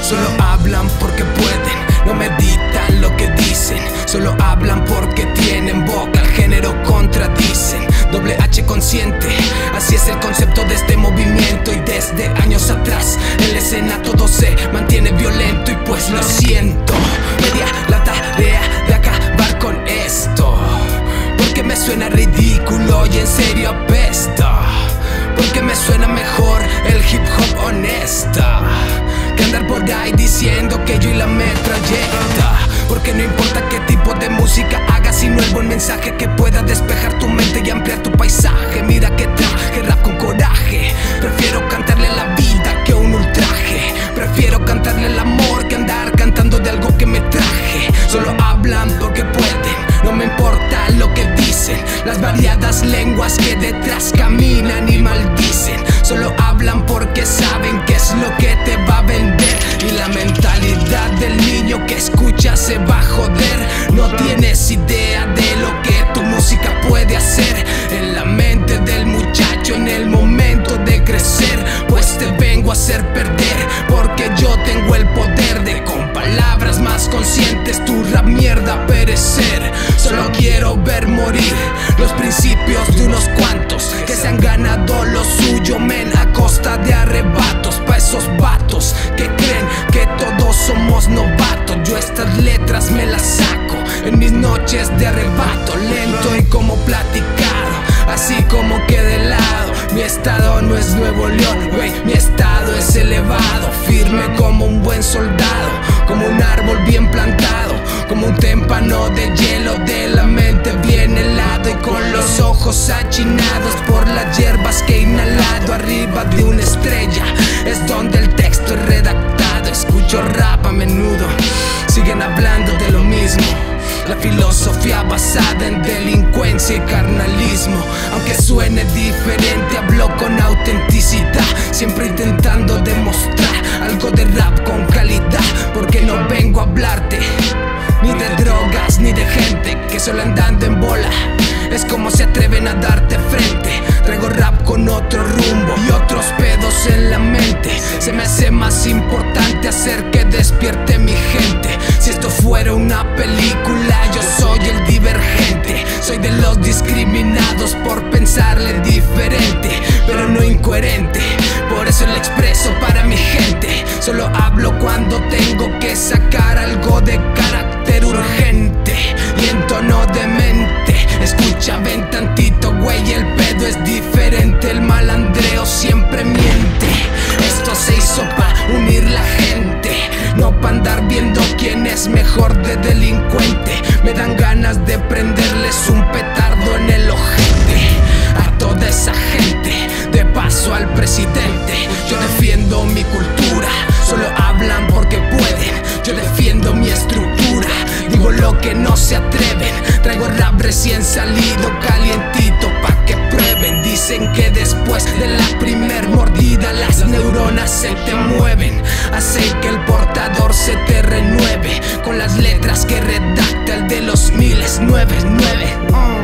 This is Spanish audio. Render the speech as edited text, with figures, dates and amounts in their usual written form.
Solo hablan porque pueden, no meditan lo que dicen. Solo hablan porque tienen boca, el género contradicen. Doble H consciente, así es el concepto de este movimiento. Y desde años atrás en la escena todo se mantiene violento. Y pues lo siento, media la tarea de acabar con esto, porque me suena ridículo y en serio apesta. Porque me suena mejor el hip hop honesta que andar por ahí diciendo que yo y la metralleta. Porque no importa qué tipo de música hagas, sino el buen mensaje que pueda despejar tu mente y ampliar tu paisaje. Mira que traje rap con coraje. Prefiero cantarle a la vida que un ultraje. Prefiero cantarle al amor que andar cantando de algo que me traje. Solo hablan porque pueden, no me importa lo que dicen. Las variadas lenguas que detrás caminan y maldicen. Solo hablan porque saben qué es lo que te va a vender. Y la mentalidad del niño que escucha se va a joder. No tienes idea de lo que tu música puede hacer en la mente del muchacho en el momento de crecer. Pues te vengo a hacer perder, porque yo tengo el poder de con palabras más conscientes tu rap mierda perecer. Solo quiero ver morir los principios de unos cuantos que se han ganado lo suyo, men, a costa de arrebatos. Pa' esos vatos que creen que todos somos novatos, yo estas letras me las saco en mis noches de arrebato. Lento y como platicado, así como que de lado. Mi estado no es Nuevo León, wey, mi estado es elevado. Firme como un buen soldado, como un árbol bien plantado, como un témpano de hielo de la mente bien helado. Y con los ojos achinados por las hierbas que he inhalado. Arriba de una estrella es donde el texto es redactado. Escucho rap a menudo, siguen hablando de lo mismo. La filosofía basada en delincuencia y carnalismo. Aunque suene diferente, hablo con autenticidad, siempre intentando demostrar algo de rap con calidad. Porque no vengo a hablarte ni de drogas ni de gente que solo andando en bola es como se atreven a darte frente. Traigo rap con otro rumbo y otros pedos en la mente. Se me hace más importante hacer que despierte mi gente. Si esto fuera una película, yo soy el divergente. Soy de los discriminados por pensarle diferente, pero no incoherente. Por eso lo expreso para mi gente. Solo hablo cuando tengo que sacar algo de carácter urgente y en tono demente. Escucha, ven tantito, güey, el pedo es diferente. El malandreo siempre miente. Esto se hizo pa' unir la gente, no pa' andar viendo quién es mejor de delincuente. Me dan ganas de prenderles un petardo en el ojete a toda esa gente. De paso al presidente, yo defiendo mi cultura. Solo hablan porque pueden, yo defiendo mi estructura. Digo lo que no se atreven. Traigo rap recién salido, calientito pa' que prueben. Dicen que después de la primer mordida las neuronas se te mueven. Hace que el portador se te renueve con las letras que redacta el de los 1099.